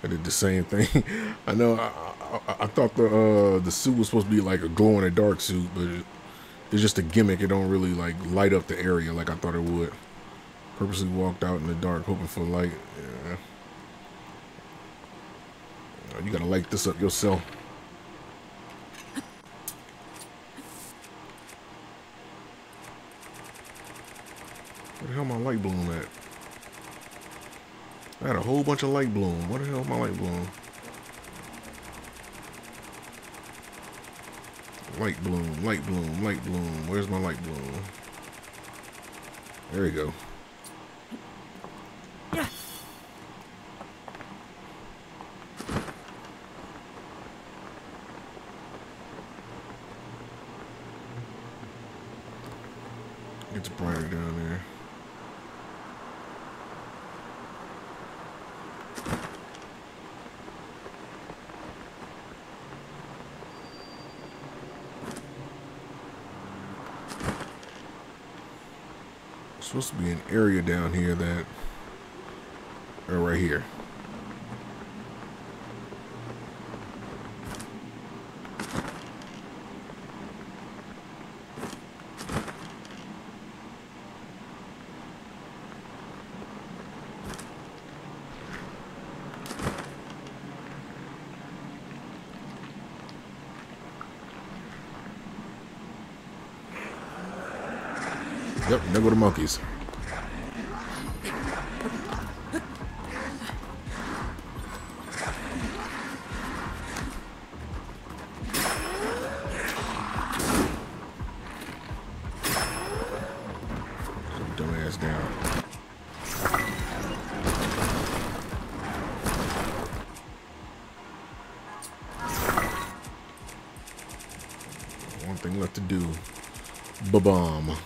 I did the same thing. I know. I thought the suit was supposed to be like a glow in the dark suit, but it's just a gimmick. It don't really like light up the area like I thought it would. Purposely walked out in the dark hoping for light. Yeah. You gotta light this up yourself. Where the hell my light bloom at? I had a whole bunch of light bloom. What the hell is my light bloom? Light bloom, light bloom, light bloom. Where's my light bloom? There we go. Yeah. It's brighter down there. Supposed to be an area down here that, or right here. Yep, there go the monkeys. Dumbass down. One thing left to do. Ba-bomb.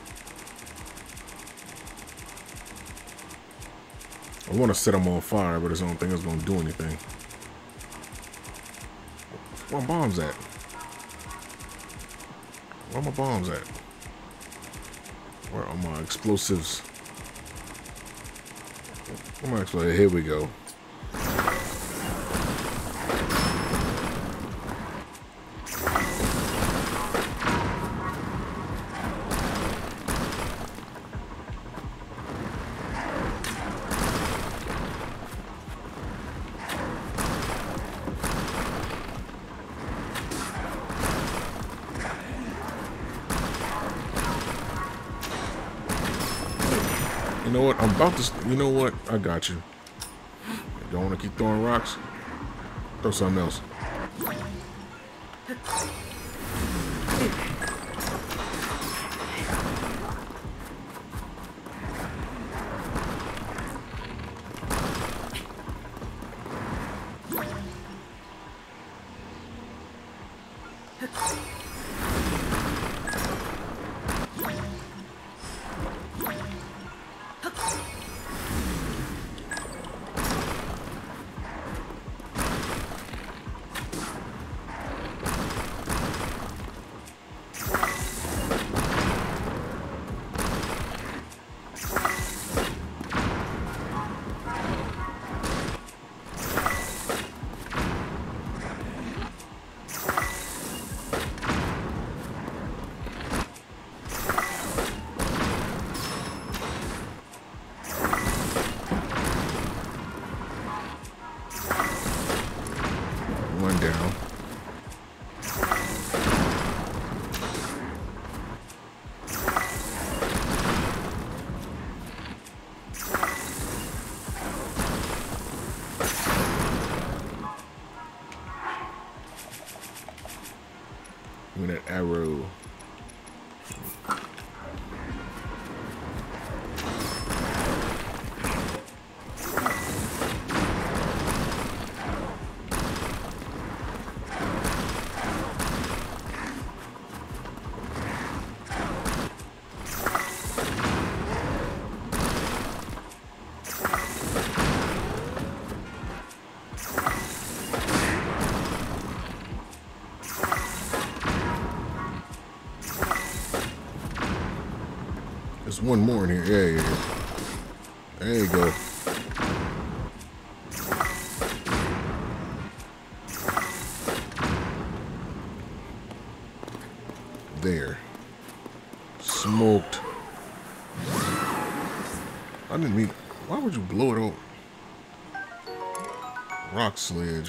I want to set them on fire, but I don't think it's going to do anything. Where my bombs at? Where my bombs at? Where are my explosives? Where my explosives? Here we go. You know what? I'm about to. You know what? I got you. Don't want to keep throwing rocks? Throw something else. One down. Give me that arrow. There's one more in here. Yeah, yeah. There you go. there. Smoked. I didn't mean... Why would you blow it up? Rock sledge.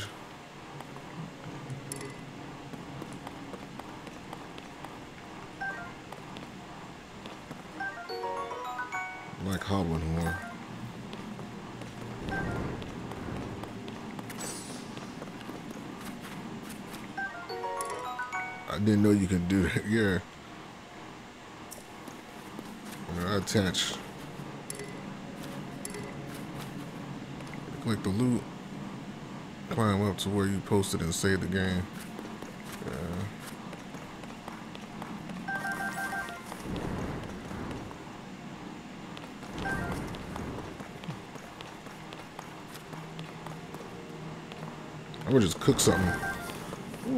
Like Hobbling Horn. I didn't know you could do that. Yeah. I attach. Click the loot. Climb up to where you posted and save the game. Yeah. I'm gonna just cook something. Ooh.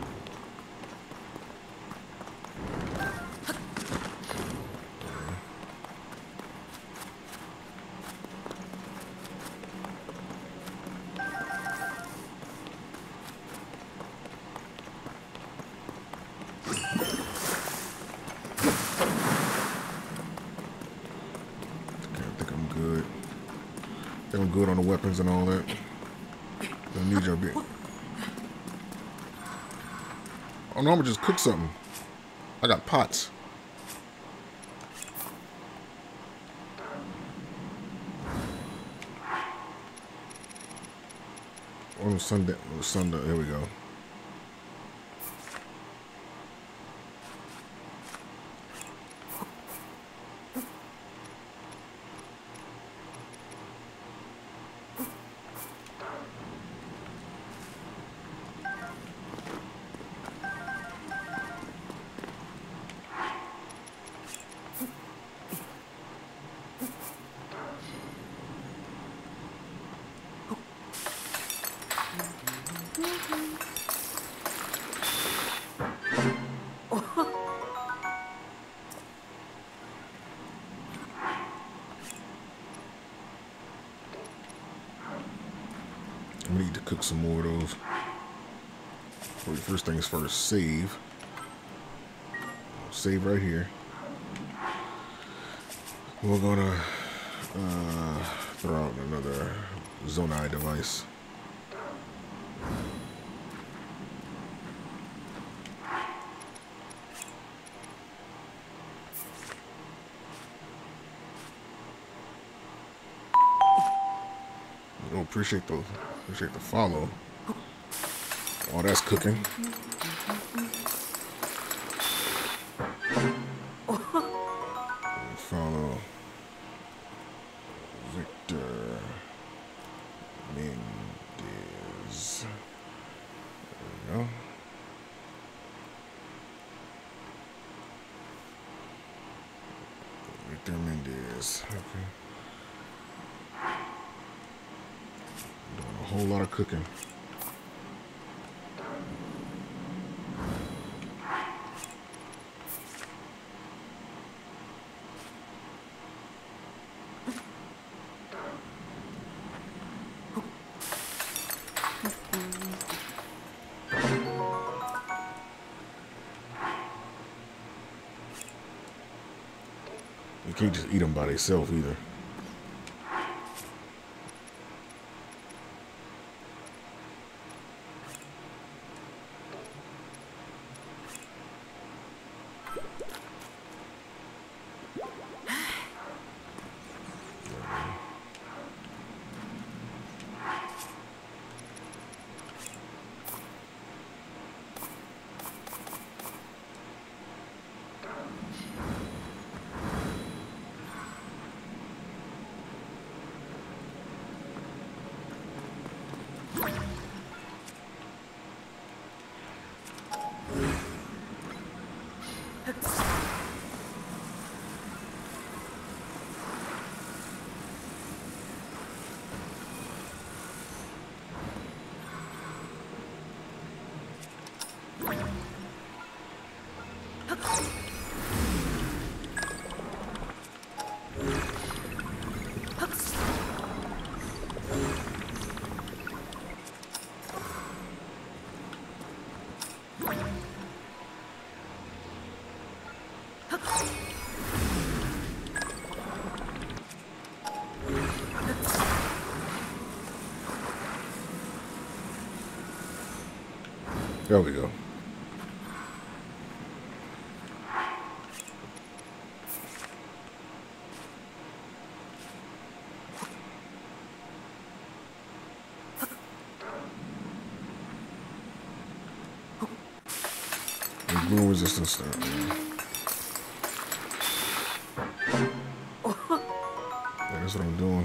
I'm good on the weapons and all that. Don't need your bit. Oh no, I'm gonna just cook something. I got pots. Oh, Sunday. Here we go. I need to cook some more of those. First things first, save. Save right here. We're gonna throw out another Zonai device. Oh, appreciate the follow. Oh, that's cooking. Follow Victor Mendez. There we go. Victor Mendez. Okay. Doing a whole lot of cooking. You can't just eat them by themselves either. There we go. Glue resistance stuff. Yeah, that's what I'm doing.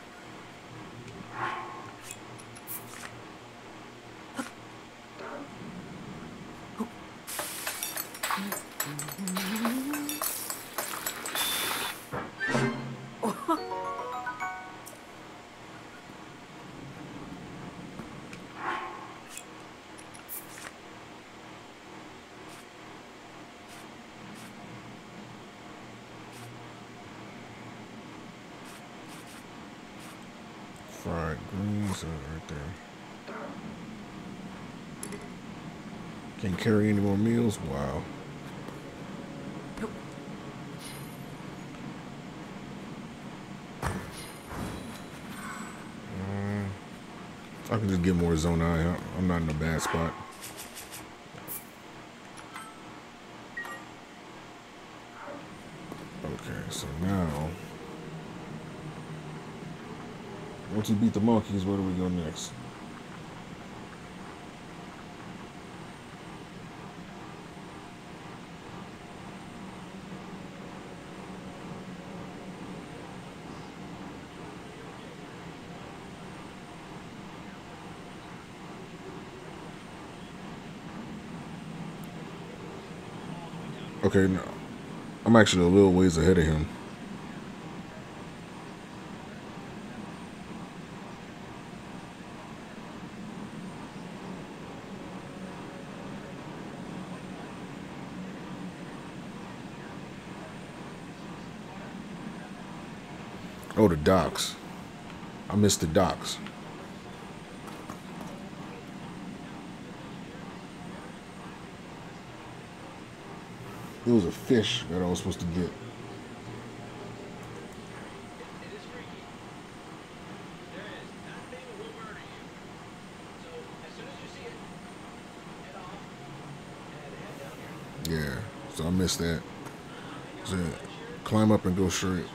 Fried greens right there. Can't carry any more meals? Wow. I can just get more zone eye. I'm not in a bad spot. Okay, so now once you beat the monkeys, where do we go next? Okay, no, I'm actually a little ways ahead of him. Oh, the docks. I missed the docks. There was a fish that I was supposed to get. Yeah, so I missed that. So climb up and go straight.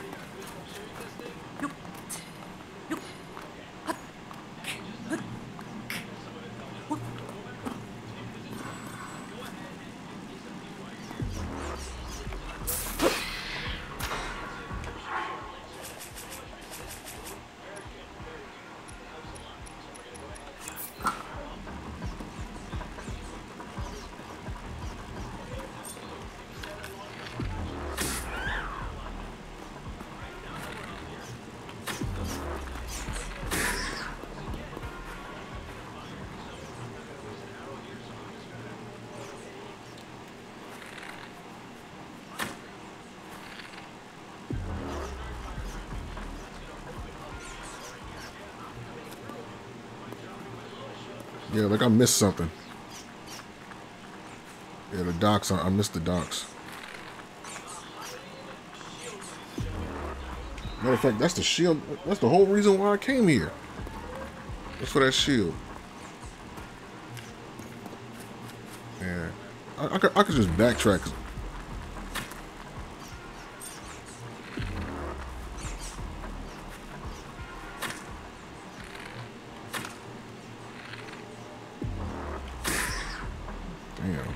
Yeah, like I missed something. Yeah, the docks. I missed the docks. Matter of fact, that's the shield. That's the whole reason why I came here. That's for that shield. Yeah, I could just backtrack. Damn.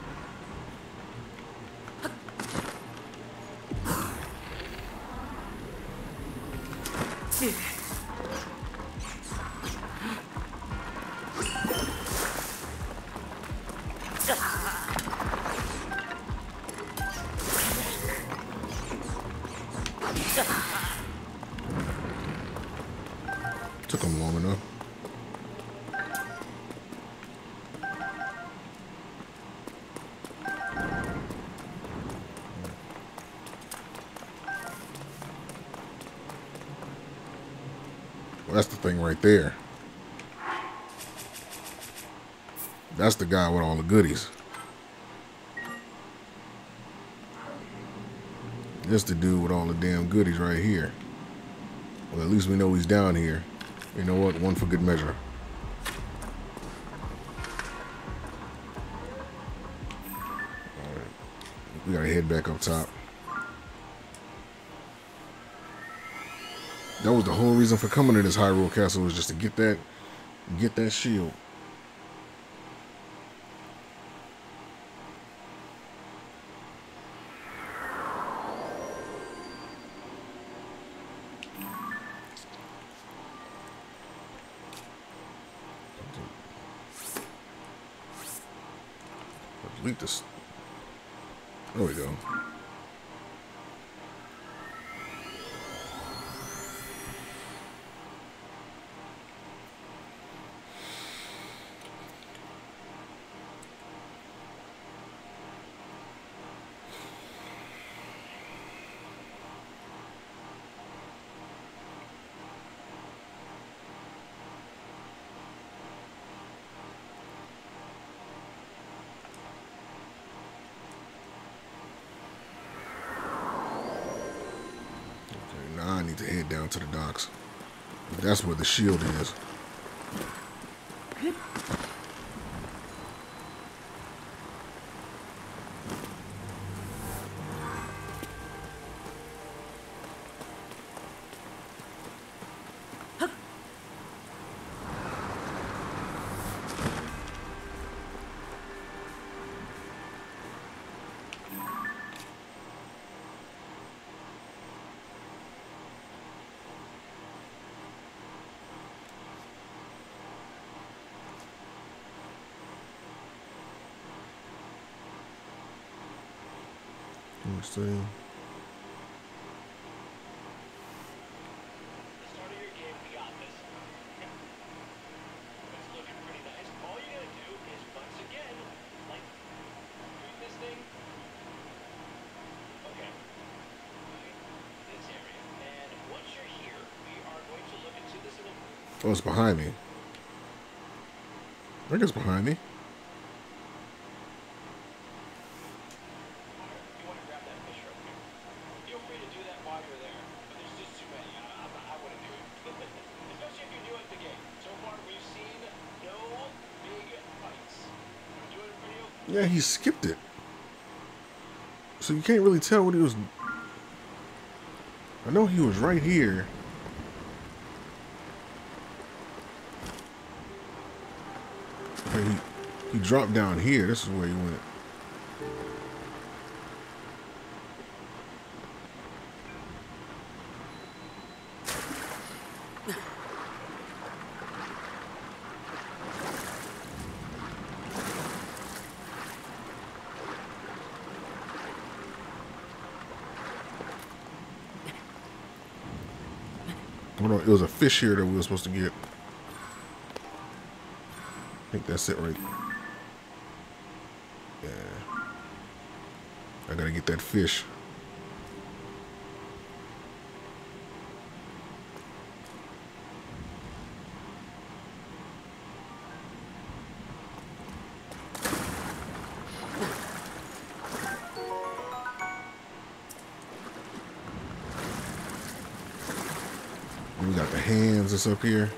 Took him long enough. Well, that's the thing right there. That's the guy with all the goodies. This the dude with all the damn goodies right here. Well, at least we know he's down here. You know what? One for good measure. We gotta head back up top. That was the whole reason for coming to this Hyrule Castle, was just to get that shield. Delete this. There we go. Now I need to head down to the docks. That's where the shield is. Let's see. Oh, it's behind me. I think it's behind me. Yeah, he skipped it. So you can't really tell what he was. I know he was right here. Okay, he dropped down here. This is where he went. Hold on, it was a fish here that we were supposed to get. I think that's it right. Yeah. I gotta get that fish. We got the hands that's up here.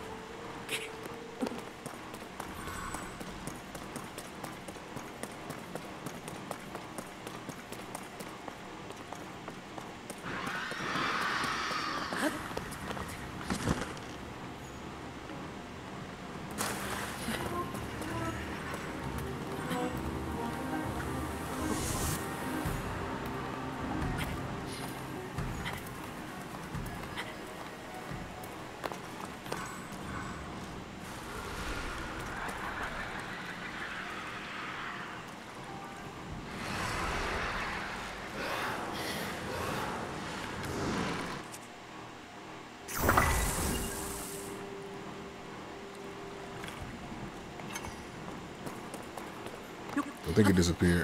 I think it disappeared.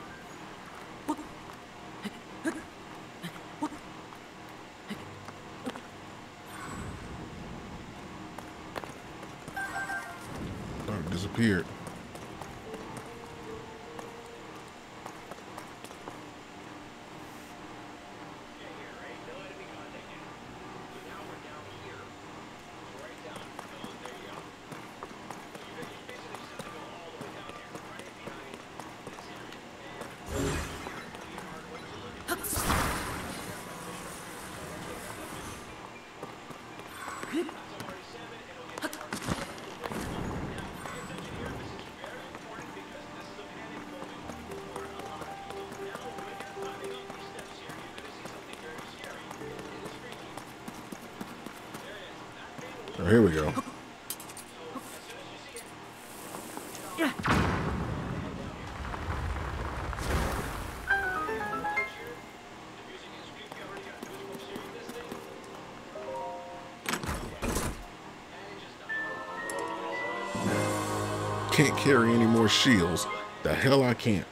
Oh, it disappeared. here we go. Can't carry any more shields. The hell I can't.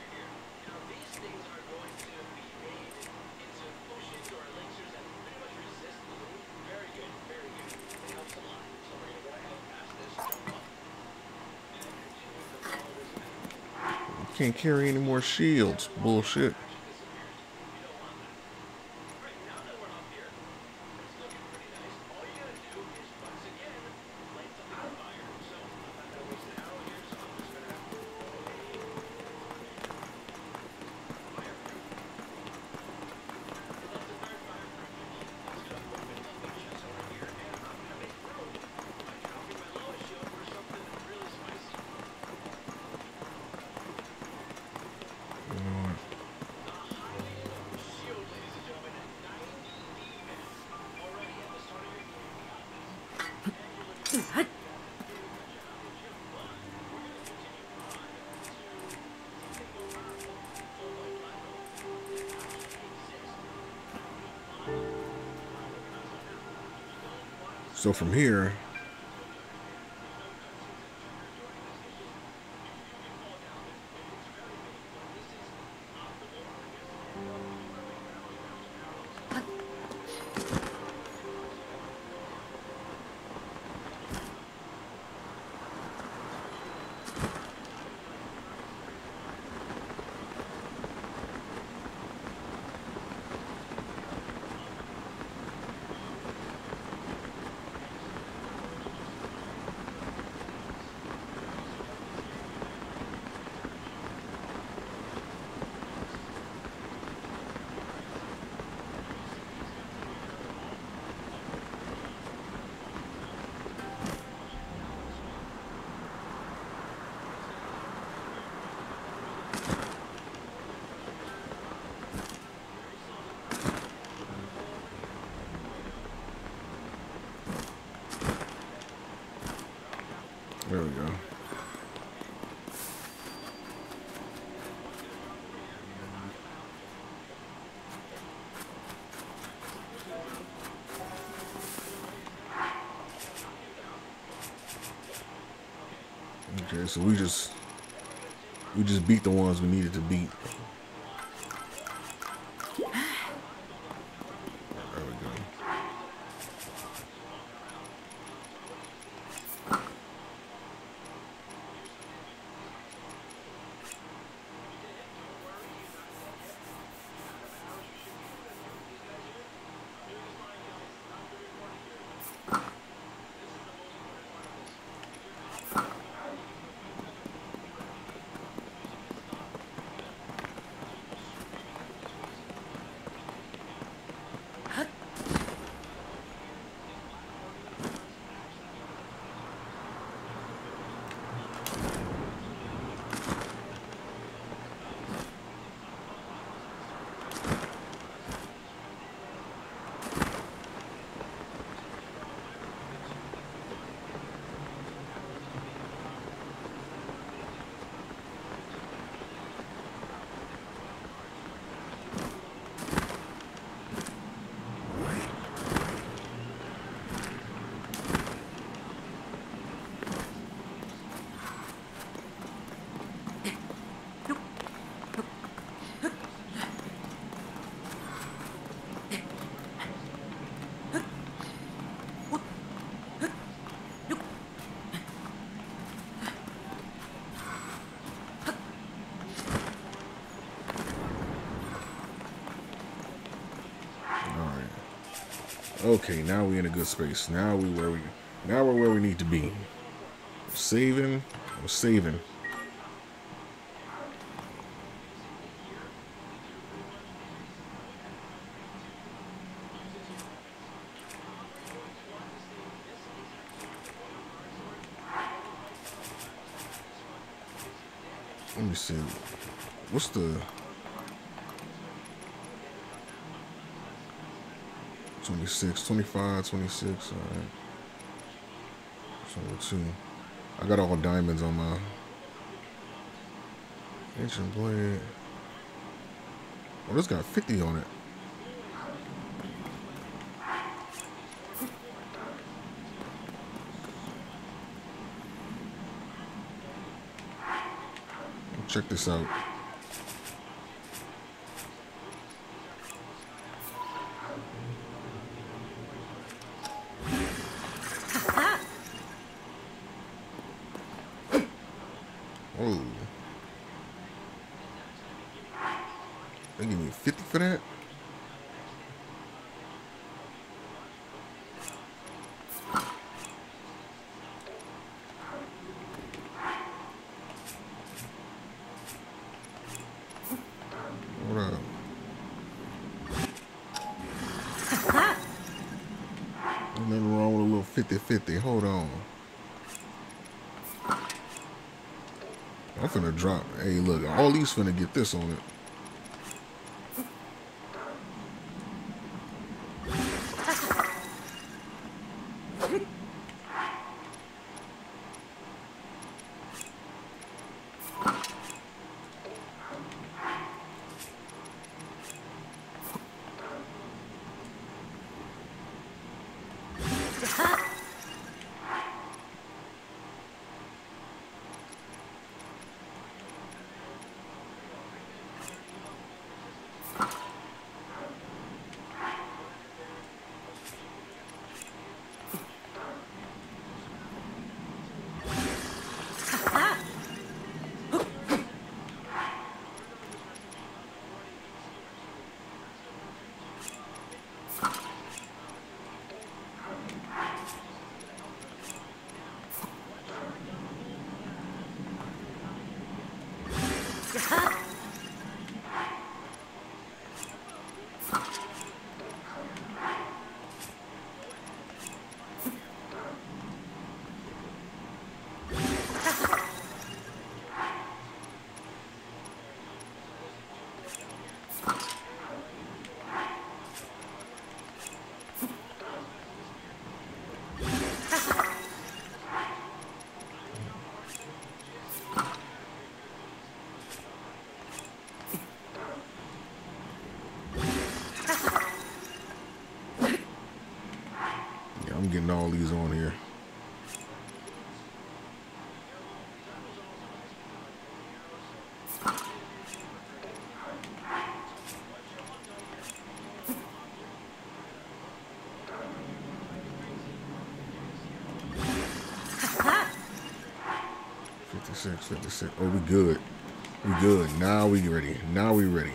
Can't carry any more shields. Bullshit. So from here, there we go. Okay, so we just beat the ones we needed to beat. There we go. Okay, now we're in a good space. Now we're where we need to be. Saving. We're saving. Let me see. What's the 26, 25, 26, all right. Number 2. I got all diamonds on my ancient blade. Oh, this got 50 on it. Check this out. Oh. They give me 50 for that? What up? There's nothing wrong with a little 50-50. Hold on. I'm finna drop. Hey, look, all these finna get this on it. I'm getting all these on here. $56. Oh, we good. We good. Now we ready. Now we ready.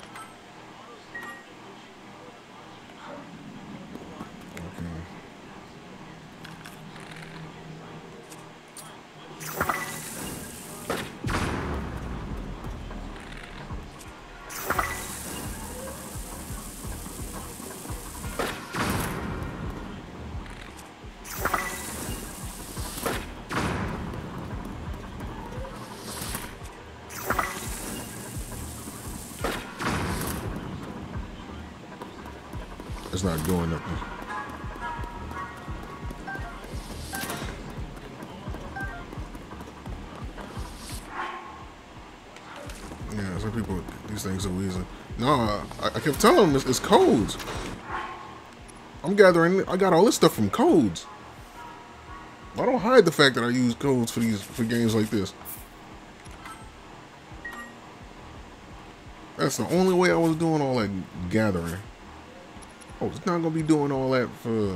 It's not doing nothing. Yeah, some people, these things are easy. No, I kept telling them it's codes. I'm gathering, I got all this stuff from codes. I don't hide the fact that I use codes for games like this. That's the only way I was doing all that gathering. Oh, it's not gonna be doing all that for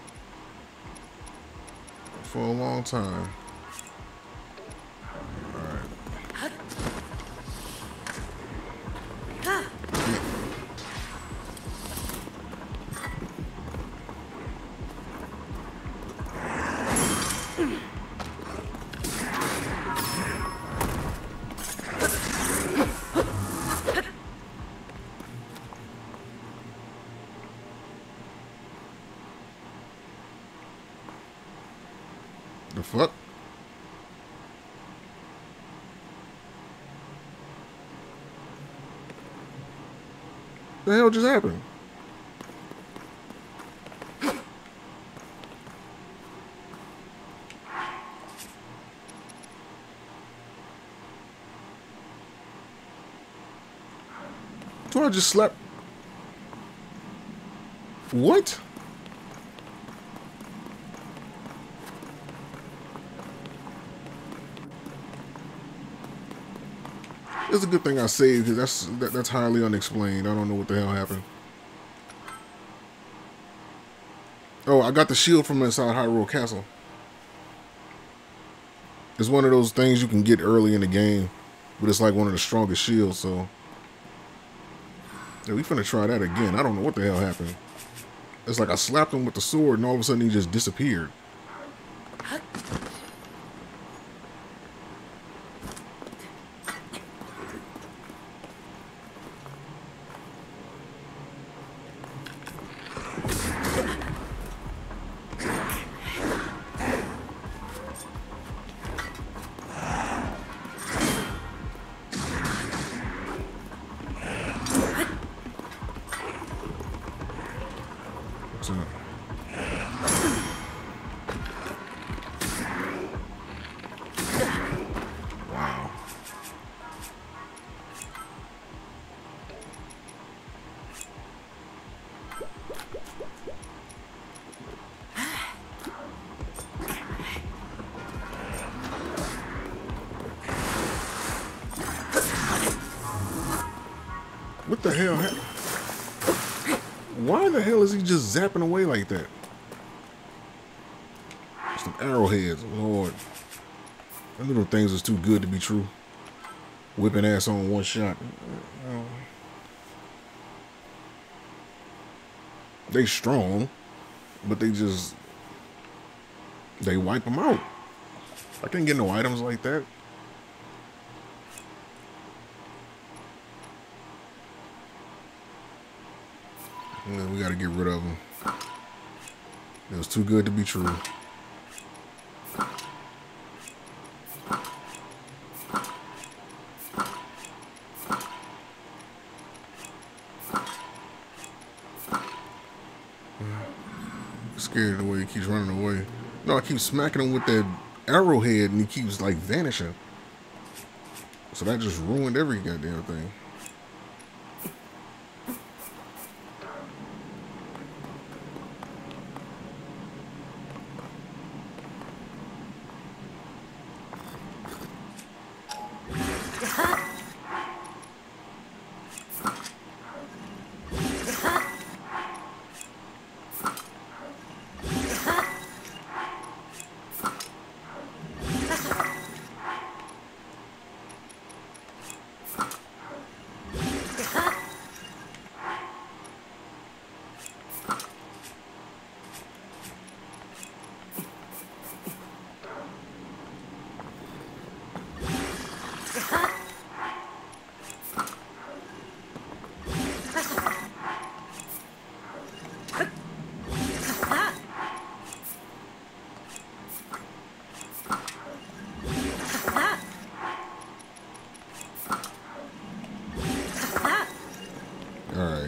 a long time. All right. The fuck? The hell just happened? thought I just slapped. What? It's a good thing I saved because that's highly unexplained. I don't know what the hell happened. Oh, I got the shield from inside Hyrule Castle. It's one of those things you can get early in the game, but it's like one of the strongest shields, so. Yeah, we finna try that again. I don't know what the hell happened. It's like I slapped him with the sword and all of a sudden he just disappeared. Wow. What the hell happened? Why the hell is he just zapping away like that? Some arrowheads, Lord. Them little things is too good to be true. Whipping ass on one shot. They strong, but they wipe them out. I can't get no items like that. Yeah, we gotta get rid of them. It was too good to be true. Scared of the way he keeps running away. No, I keep smacking him with that arrowhead and he keeps like vanishing. So that just ruined every goddamn thing. Alright.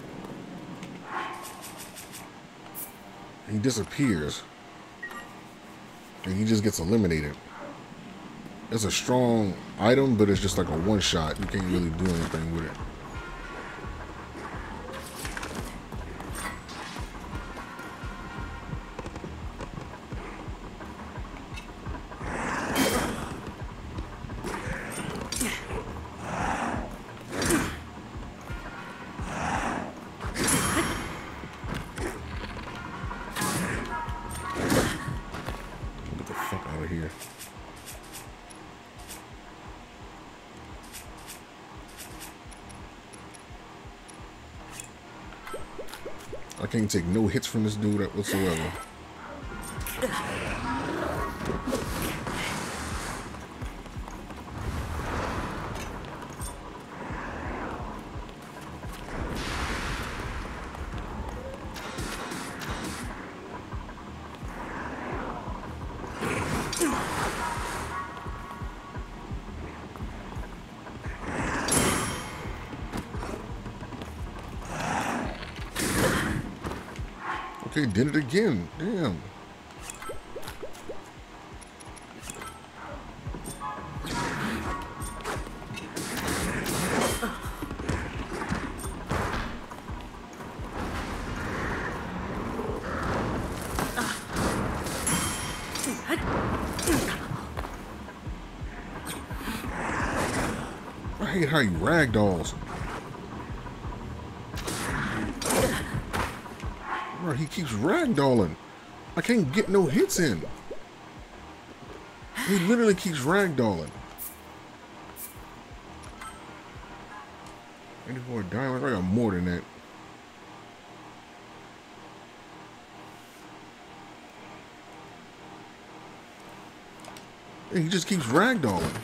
He disappears. And he just gets eliminated. It's a strong item, but it's just like a one shot. You can't really do anything with it. Here. I can't take no hits from this dude whatsoever. Okay, did it again. Damn. I hate how he ragdolls. Bro, he keeps ragdolling. I can't get no hits in. He literally keeps ragdolling. 84 diamonds. I got more than that. He just keeps ragdolling.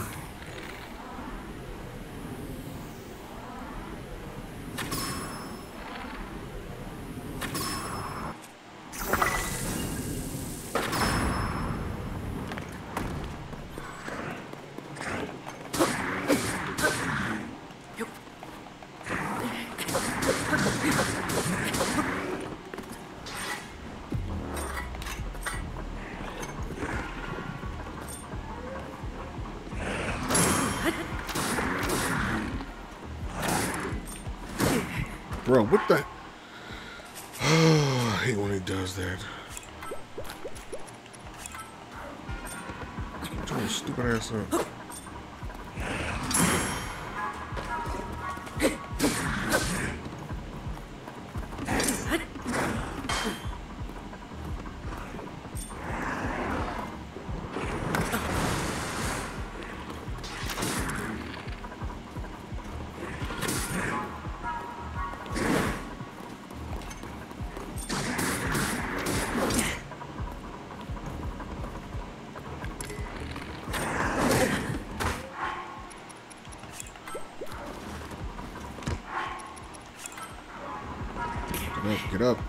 Bro, what the? Oh, I hate when he does that. Turn his stupid ass up. Get up.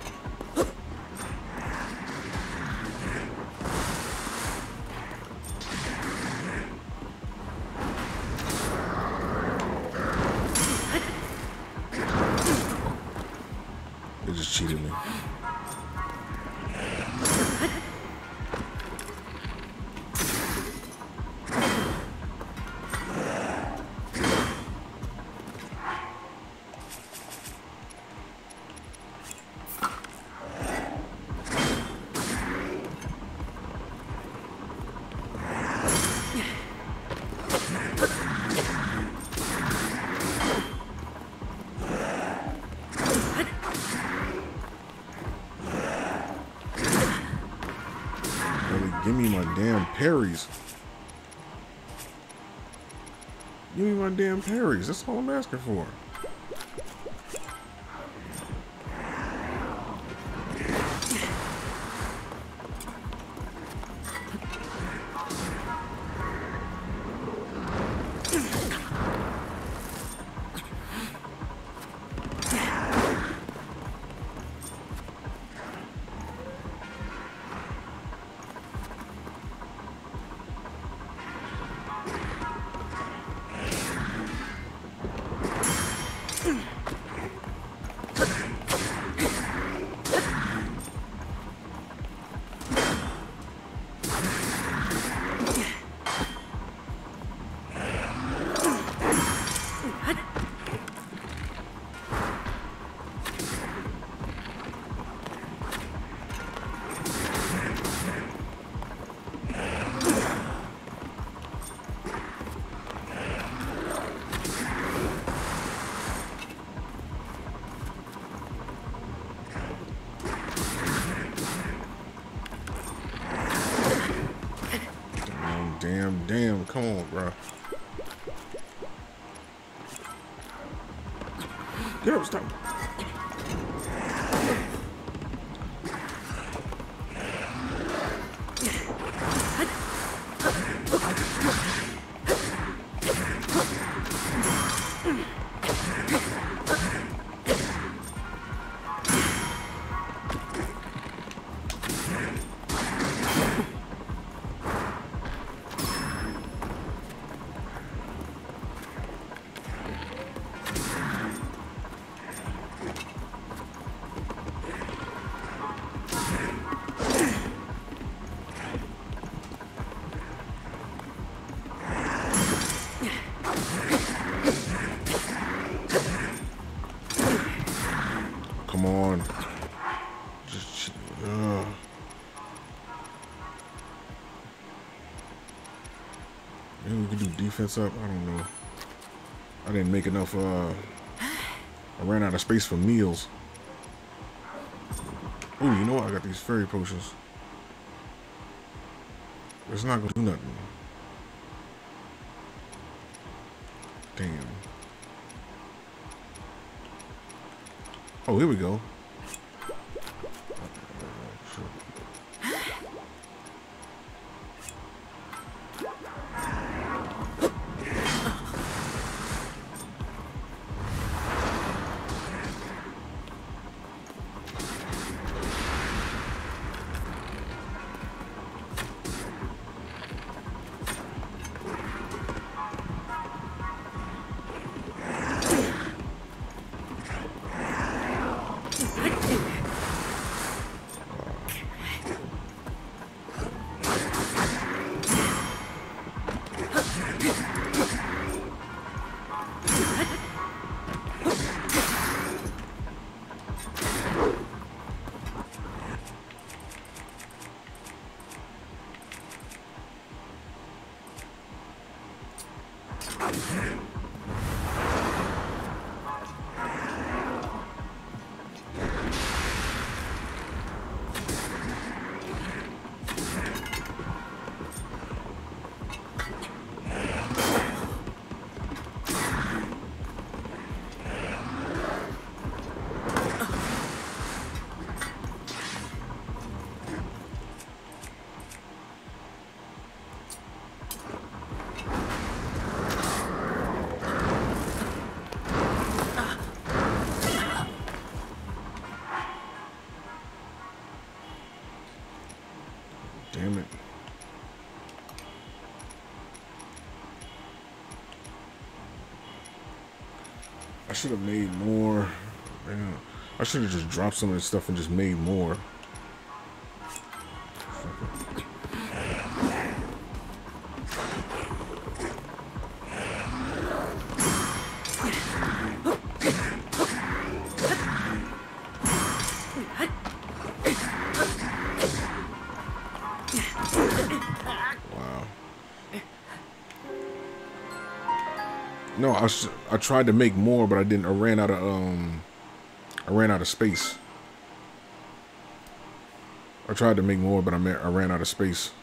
They just cheated me. Give me my damn parries. Give me my damn parries. That's all I'm asking for. Damn, come on, bro. Get up, stop. Maybe we can do defense up. I don't know. I didn't make enough. I ran out of space for meals. Oh, you know what? I got these fairy potions. It's not gonna do nothing. Damn. Oh, here we go. Damn it. I should have made more. Man, I should have just dropped some of this stuff and just made more. Wow. No, I tried to make more, but I didn't. I ran out of space. I tried to make more, but I ran out of space.